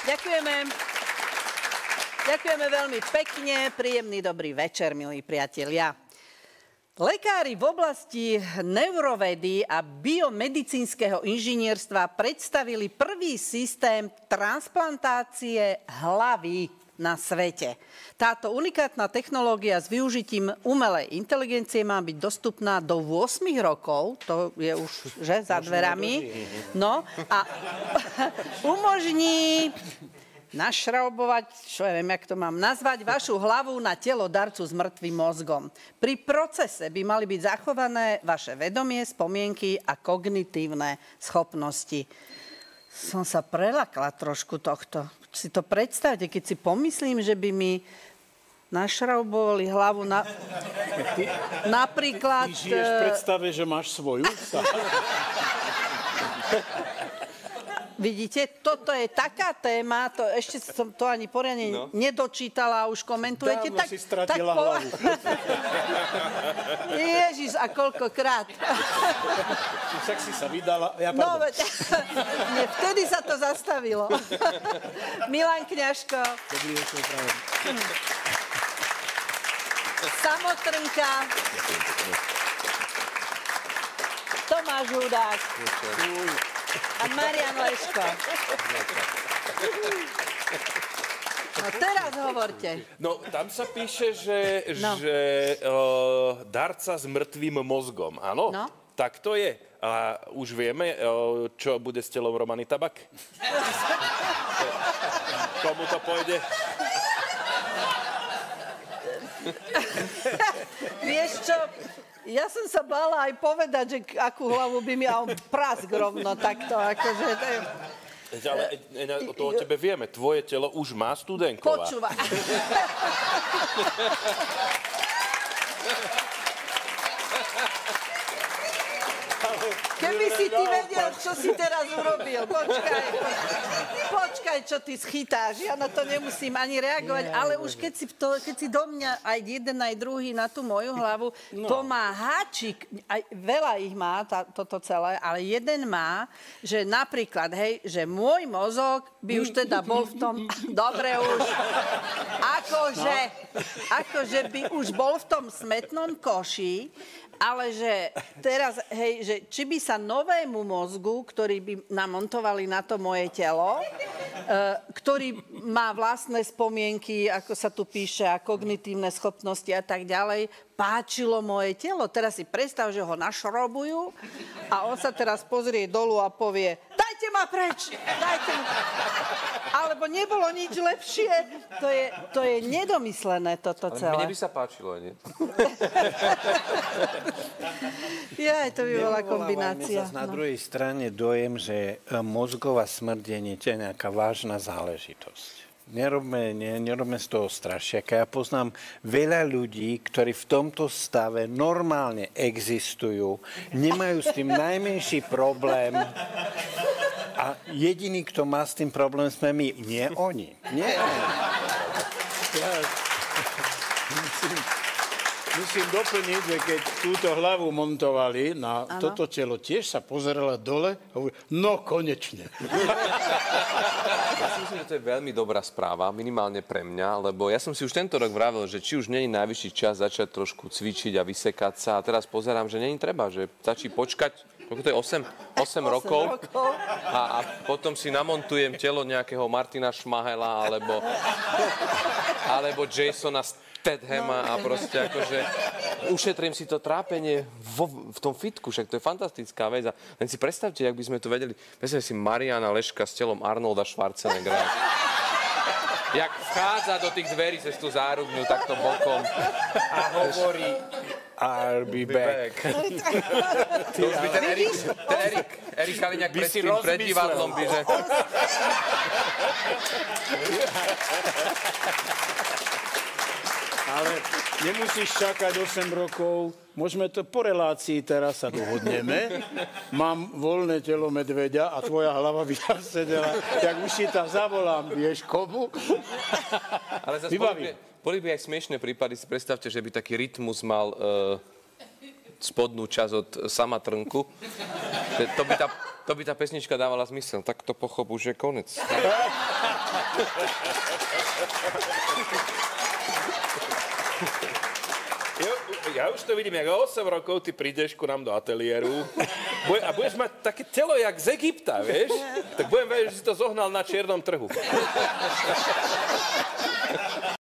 Ďakujeme. Ďakujeme veľmi pekne. Príjemný dobrý večer, milí priatelia. Lekári v oblasti neurovedy a biomedicínskeho inžinierstva predstavili prvý systém transplantácie hlavy na svete. Táto unikátna technológia s využitím umelej inteligencie má byť dostupná do 8 rokov, to je už že, za dverami, no a umožní našraubovať, čo ja viem, jak to mám nazvať, vašu hlavu na telo darcu s mŕtvým mozgom. Pri procese by mali byť zachované vaše vedomie, spomienky a kognitívne schopnosti. Som sa prelakla trošku tohto. Si to predstavte, keď si pomyslím, že by mi našraubovali hlavu na... Napríklad... Ty žiješ v predstave, že máš svoju? Vidíte, toto je taká téma, to ešte som to ani poriadne nedočítala a už komentujete. Dávno si stratila hlavu. Ježiš, a koľkokrát. Však si sa vydala. No, nie, vtedy sa to zastavilo. Milan Kňažko. Dobrý večer, práve. Samotrnka. Tomáš Hudák. A Marian Leško. No teraz hovorte. No, tam sa píše, že darca s mŕtvým mozgom, áno? No. Tak to je. A už vieme, čo bude s telom Romany Tabak? Komu to pôjde? Vieš čo? Ja som sa bála aj povedať, že akú hlavu by mi mal prask rovno takto, akože... Ale to o tebe vieme. Tvoje telo už má Studenková. Počúvaj. Keby si ty vedel, čo si teraz urobil. Počkaj, čo ty schytáš. Ja na to nemusím ani reagovať, ale už keď si do mňa aj jeden, aj druhý na tú moju hlavu, to má háčik, aj veľa ich má, toto celé, ale jeden má, že napríklad, hej, že môj mozog by už teda bol v tom, dobre už, akože by už bol v tom smetnom koši, ale že teraz, hej, že či by sa novému mozgu, ktorý by namontovali na to moje telo, ktorý má vlastné spomienky, ako sa tu píše, a kognitívne schopnosti a tak ďalej, páčilo moje telo. Teraz si predstav, že ho našrobujú a on sa teraz pozrie dolu a povie: dajte ma preč, dajte ma. Alebo nebolo nič lepšie. To je nedomyslené toto celé. Mne by sa páčilo, nie? Ja, to by bola kombinácia. Na druhej strane dojem, že mozgová smrť je nejaká vážna záležitosť. Nerobme z toho strašiaka. Ja poznám veľa ľudí, ktorí v tomto stave normálne existujú, nemajú s tým najmenší problém a jediný, kto má s tým problém, sme my. Nie oni. Musím doplniť, že keď túto hlavu montovali na toto telo, tiež sa pozerala dole a hovorí: no konečne. Ja si myslím, že to je veľmi dobrá správa, minimálne pre mňa, lebo ja som si už tento rok vravel, že či už nie je najvyšší čas začať trošku cvičiť a vysekať sa. A teraz pozerám, že nie je treba, že stačí počkať, koľko to je, 8 rokov a potom si namontujem telo nejakého Martina Šmahela alebo Jasona Stathama a proste akože ušetrím si to trápenie v tom fitku, však to je fantastická vec. A len si predstavte, jak by sme to vedeli. Predstavte si Mariana Leška s telom Arnolda Schwarzeneggera. Jak vchádza do tých dverí cez tú zárubňu takto bokom A hovorí: I'll be back. To už by ten Erik Kaliňák pred divadlom by, že... Ale nemusíš čakať 8 rokov. Môžeme to po relácii, teraz sa dohodneme. Mám voľné telo medveďa a tvoja hlava by tam sedela. Jak ušita, zavolám, vieš komu? Ale zase boli by aj smiešné prípady. Si predstavte, že by taký rytmus mal spodnú časť od Samatrnku. To by tá To by tá pesnička dávala zmysel. Tak to pochop, už je konec. Ja už to vidím, jak o 8 rokov ty prídeš ku nám do ateliéru a budeš mať také telo, jak z Egypta, vieš? Tak budem vedieť, že si to zohnal na čiernom trhu.